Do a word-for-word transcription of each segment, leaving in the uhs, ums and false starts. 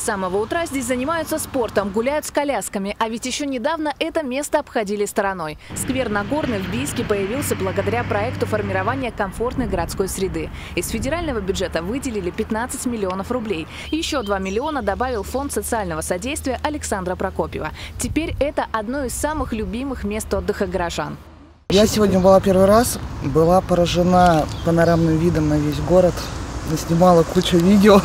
самого утра здесь занимаются спортом, гуляют с колясками. А ведь еще недавно это место обходили стороной. Сквер Нагорный в Бийске появился благодаря проекту формирования комфортной городской среды. Из федерального бюджета выделили пятнадцать миллионов рублей. Еще два миллиона добавил фонд социального содействия Александра Прокопьева. Теперь это одно из самых любимых мест отдыха горожан. Я сегодня была первый раз, была поражена панорамным видом на весь город. Снимала кучу видео.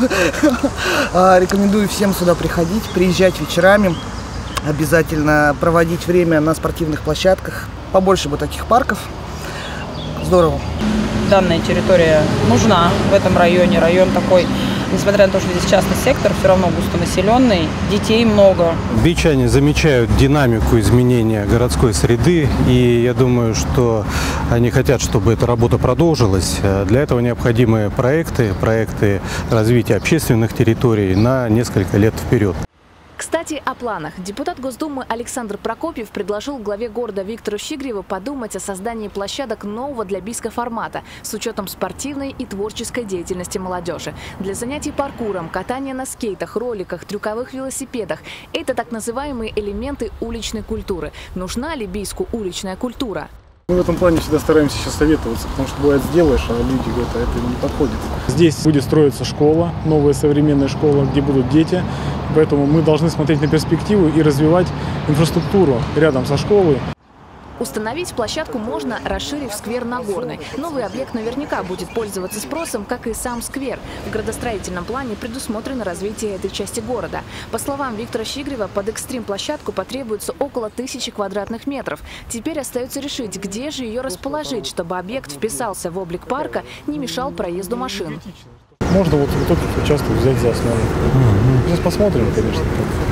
Рекомендую всем сюда приходить, приезжать вечерами. Обязательно проводить время на спортивных площадках. Побольше бы таких парков. Здорово. Данная территория нужна в этом районе. Район такой, несмотря на то, что здесь частный сектор, все равно густонаселенный, детей много. Бичане замечают динамику изменения городской среды, и я думаю, что они хотят, чтобы эта работа продолжилась. Для этого необходимы проекты, проекты развития общественных территорий на несколько лет вперед. Кстати, о планах. Депутат Госдумы Александр Прокопьев предложил главе города Виктору Щигреву подумать о создании площадок нового для Бийска формата с учетом спортивной и творческой деятельности молодежи. Для занятий паркуром, катания на скейтах, роликах, трюковых велосипедах. Это так называемые элементы уличной культуры. Нужна ли Бийску уличная культура? Мы в этом плане всегда стараемся сейчас советоваться, потому что бывает сделаешь, а люди говорят, а это не подходит. Здесь будет строиться школа, новая современная школа, где будут дети. Поэтому мы должны смотреть на перспективу и развивать инфраструктуру рядом со школой. Установить площадку можно, расширив сквер Нагорный. Новый объект наверняка будет пользоваться спросом, как и сам сквер. В градостроительном плане предусмотрено развитие этой части города. По словам Виктора Щигрева, под экстрим-площадку потребуется около тысячи квадратных метров. Теперь остается решить, где же ее расположить, чтобы объект вписался в облик парка, не мешал проезду машин. Можно вот этот участок взять за основу. Сейчас посмотрим, конечно.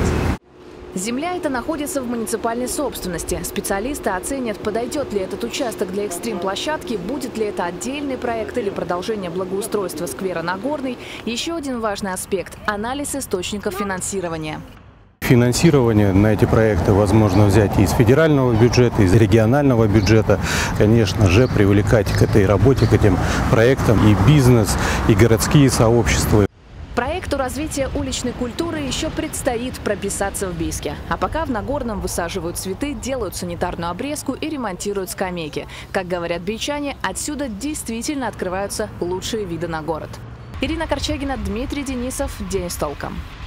Земля эта находится в муниципальной собственности. Специалисты оценят, подойдет ли этот участок для экстрим-площадки, будет ли это отдельный проект или продолжение благоустройства сквера Нагорный. Еще один важный аспект – анализ источников финансирования. Финансирование на эти проекты возможно взять и из федерального бюджета, из регионального бюджета. Конечно же, привлекать к этой работе, к этим проектам и бизнес, и городские сообщества. Проекту развития уличной культуры еще предстоит прописаться в Бийске. А пока в Нагорном высаживают цветы, делают санитарную обрезку и ремонтируют скамейки. Как говорят бичане, отсюда действительно открываются лучшие виды на город. Ирина Корчагина, Дмитрий Денисов. День с толком.